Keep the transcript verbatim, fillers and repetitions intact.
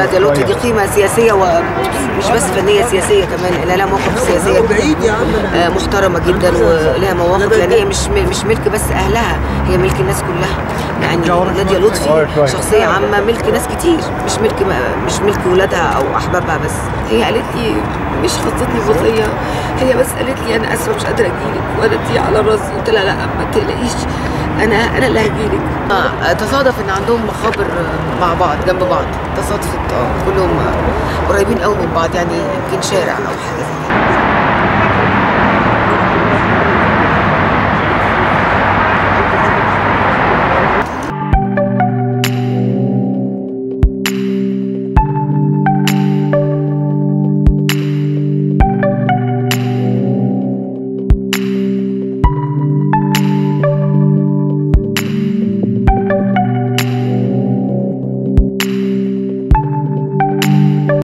نادية لطفي دي قيمة سياسية ومش بس فنية، سياسية كمان، لها مواقف سياسية محترمة جدا ولها مواقف، يعني هي مش مش ملك بس أهلها، هي ملك الناس كلها. يعني نادية لطفي شخصية عامة ملك ناس كتير، مش ملك مش ملك ولادها أو أحبابها بس. هي قالت لي مش خطتني وصية، هي بس قالت لي أنا آسفة مش قادرة أجيلك، وأنا دي على راسي. قلت لها لا ما تقلقيش، أنا أنا اللي هجيلك. آه تصادف إن عندهم مقابر مع بعض جنب بعض، تصادفت كلهم قريبين قوي من بعض، يعني يمكن شارع أو حاجة زي كده.